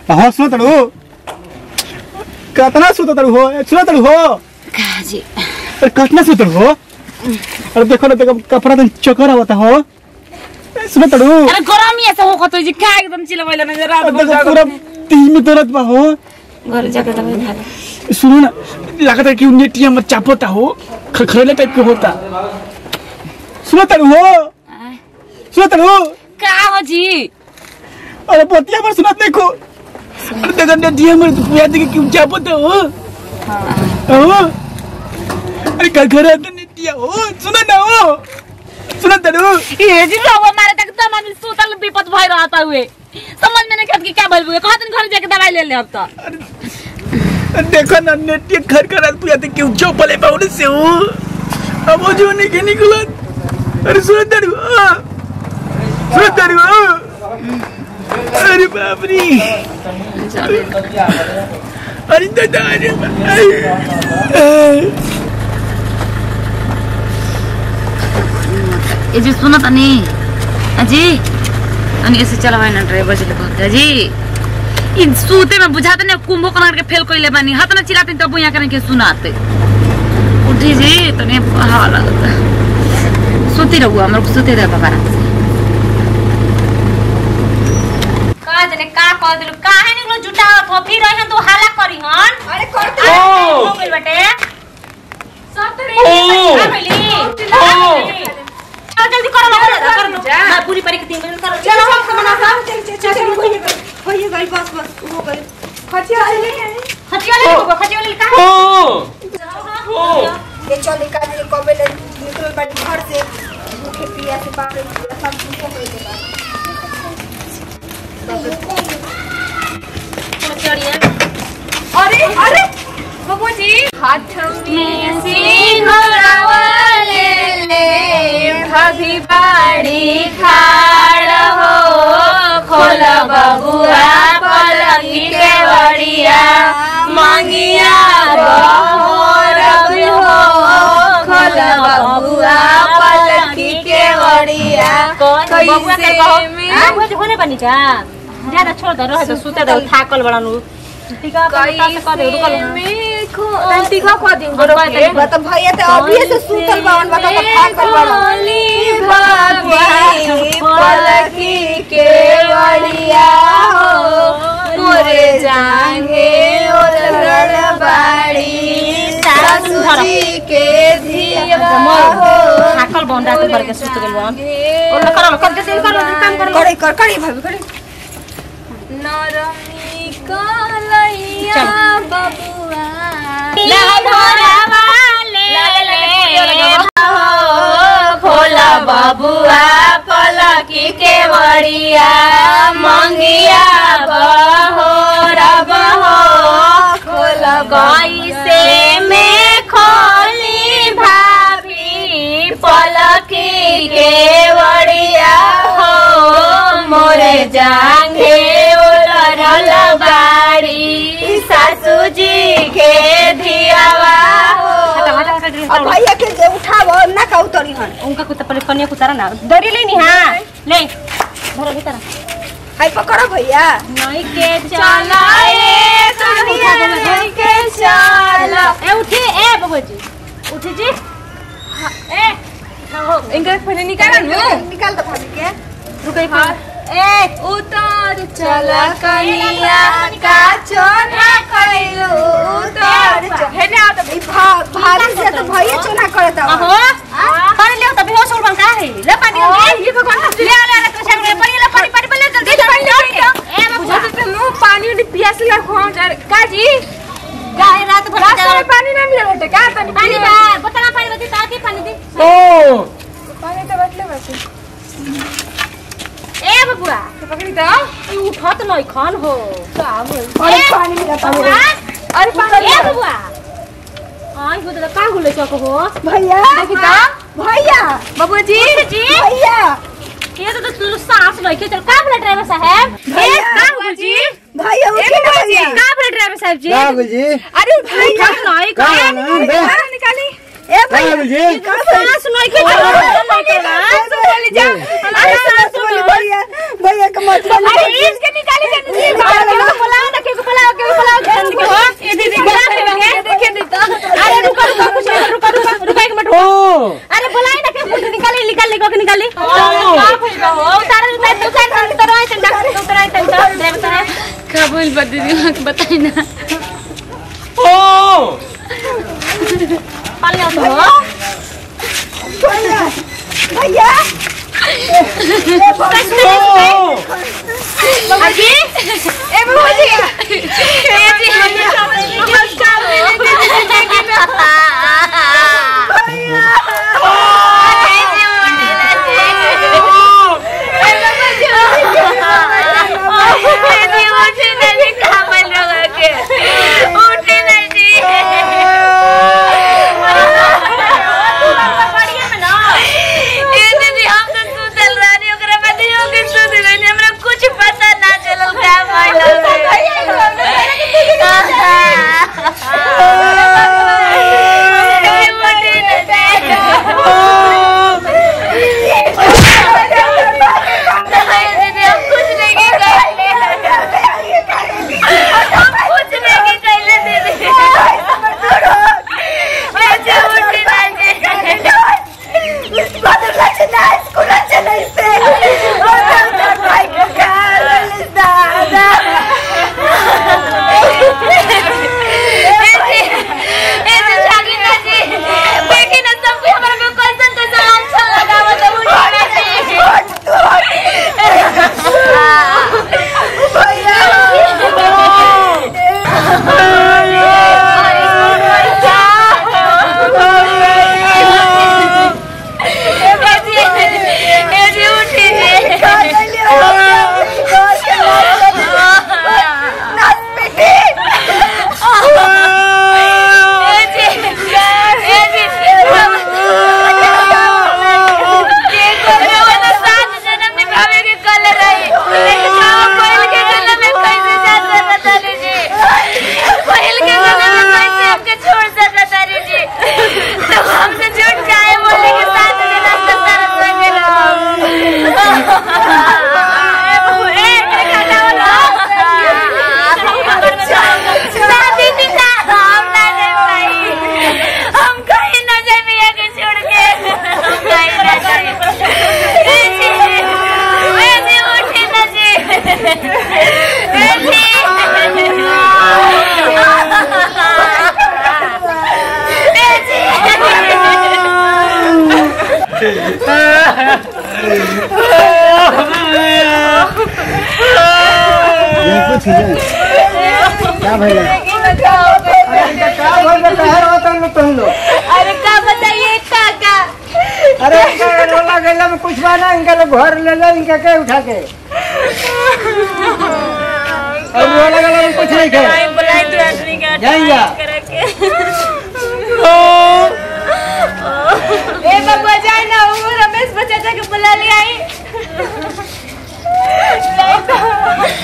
हां सुन तड़ू कितना सुत तड़ू हो सुन तड़ू हो काजी अरे कितना सुत तड़ू हो अरे देखो ना देखो कपड़ा तो चकर होता हो सुन तड़ू अरे गरम ऐसे हो खतो जी का एकदम चिलबैला ना रात भर जागो पूरा तीन में दर्द बा हो घर जाके दवाई खा सुनो ना लगता है कि नेटिया में चापता हो खरखरेले टाइप के होता सुनो तड़ू हो सुनो तड़ू का हो जी अरे पतिया पर सुना देखो अरे देखो नेटिया में पूरा देख क्यों चापता हो हां अरे खरखरे नेटिया हो सुनो ना हो सुनो तड़ू ये जी रवा मारे तक तमाम सुतल विपत भई रहता हुए समझ में नहीं कि क्या बोलबो कहत घर जाके दवाई ले ले अब तो देखो ना नेटिया खरखरा पूरा देख क्यों चोपले पाउने से हो अब वो जो नहीं निकला अरे सुनो तड़ू अरे बाप रे अरे दादा अरे ये जी सुनो तनी अजी अनि ऐसे चलावे ना ड्राइवर जी कहते जी इन सूते में बुझाते ने कुंभकर्ण के फेल कइले बानी हाथ ना चिल्लाते तब यहाँ करके के सुनाते उठी जी तने हवा लगता सुती रहू हमर सुते रह बाबा का जने का कह दिलु काहे निकलो जुटा हो फिर रहन तो हाला करी हन अरे करते हो गइल बटे सब तो रे आ भइली जल्दी करो ना कर दो मैं पूरी परी के 3 मिनट करो चलो हम बना सा चल होइए गई बस हो गई खटिया ले खटिया ले का हो ये चले का जे कबे ले निकल बाटी घर से भूखे पिया से बाप रे सब कुछ हो गया अरे अरे बबू जी हाथ में सिंहरावले ले भाभी बाड़ी खाड़ हो खोल बबुआ पलकी के बड़िया मंगिया बहोर हो खोल बबुआ पलकी के बड़िया कैसे में होने बनी जा ज्यादा छोड़ दे रहे तो सुते दे थाकल बड़ानु टीका कर दे रुकल में टीका को दिन तो भैया तो अभी से सुतल बावन बता तो थाकल बड़ाली भाभी पलकी के बड़िया हो मोरे जांगे और लड़बाड़ी सासू जी के धिया हो थाकल बन रात भर के सुत गेल बन और कर के काम कर करी भाभी करी नरमी कलैया बबुआ ले भोरवा ले खोला बबुआ पलकी के बड़िया मंगिया बहोरब हो खोला कैसे में खोली भाभी पलकी के बड़िया हो मोरे जांगे बाड़ी सासू जी के धियावा हो भैया के जे उठावो ना का उतरी हन उनका कुछ पहले कन्या कुतारा ना दरी लेनी हां ले धरो भीतर आई पकड़ो भैया नहीं के चला ए कन्या नहीं के चला ए उठी ए बबूजी उठी जी ए हो इनका पहले निकाल दो भाभी के रुकै ए उतर चला कनिया का चोना कइलू उतर हेने आ तो भारी से तो भैया चोना करत हो कर ले त बेहोश हो बन का है ले पानी ये भगवान ले तो संग में पानी ले जल्दी ए बुझा तो मुंह पानी नी पियास लगा खो का जी गाय रात भर पानी ना मिले बेटे का पानी बा बोतल पानी दे ताकि पानी दे ओ पानी तो बटले बस ए बबुआ पकड़ी तो ई उठत नहीं खान हो काम अरे पानी मिला पानी अरे पानी ए बबुआ आई हो तो का गुले चक हो भैया देखि त भैया बाबू जी भैया ये तो तू सांस नहीं के चल का बोले ड्राइवर साहब ए का हो जी भैया उठे ना भैया का बोले ड्राइवर साहब जी क्या जी अरे भैया नहीं का निकाली ए भैया जी सांस नहीं के भैया भैया का मत अरे इसके निकाली जल्दी बोला भइल बा दीदी हमके बताई ना ओ पाले आओ तो भैया अजी ए बाबूजी ए जी हम काम कुछ पता ना चलल का क्या भैया अरे का बताइए काका अरे रोला गैला में कुछ बना इनका लोग घर ले जाओ इनका के उठा के और रोला गैला में कुछ नहीं खाए बुलाई तू आदमी का जाएगा करके ओ